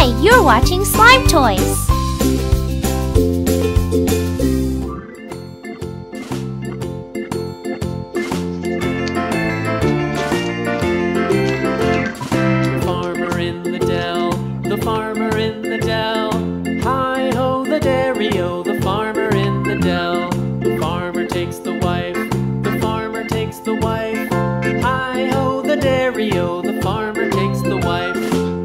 Hi, you're watching Slime Toys. The farmer in the dell, the farmer in the dell. Hi-ho, the dairy-o, the farmer in the dell. The farmer takes the wife, the farmer takes the wife. Hi-ho, the dairy-o, the farmer takes the wife.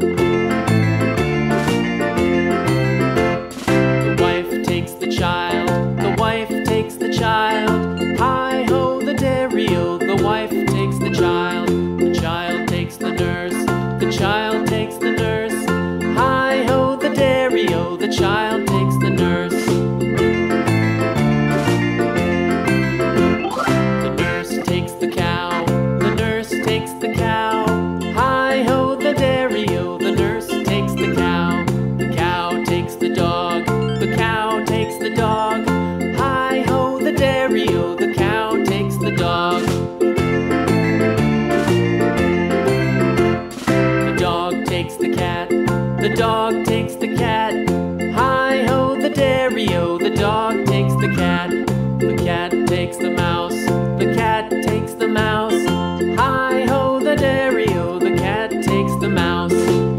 The wife takes the child, the wife takes the child. Hi-ho, the dairy-o, the wife takes the child. The child takes the nurse, the child takes the nurse. Hi-ho, the dairy-o, the child takes the nurse. The nurse takes the cow, the nurse takes the cow. Hi-ho, the dairy-o, the nurse takes the cow. The cow takes the dog, the cow takes the dog. Hi-ho, the dairy-o, the cow takes the dog. The dog takes the cat, the dog takes the cat. Hi-ho, the dairy-o, the dog takes the cat. The cat takes the mouse, the cat takes the mouse. Hi-ho, the dairy-o, the cat takes the mouse.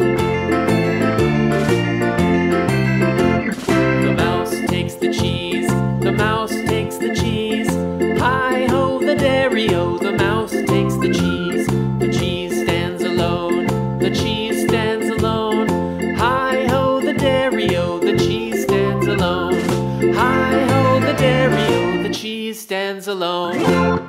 The mouse takes the cheese, the mouse takes the cheese. Hi-ho, the dairy-o, the mouse takes the cheese. The cheese stands alone, the cheese stands alone. Hi-ho, the dairy-o, the cheese stands alone. Hi-ho, the dairy-o, the cheese stands alone.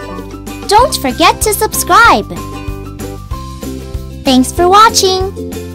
Don't forget to subscribe. Thanks for watching.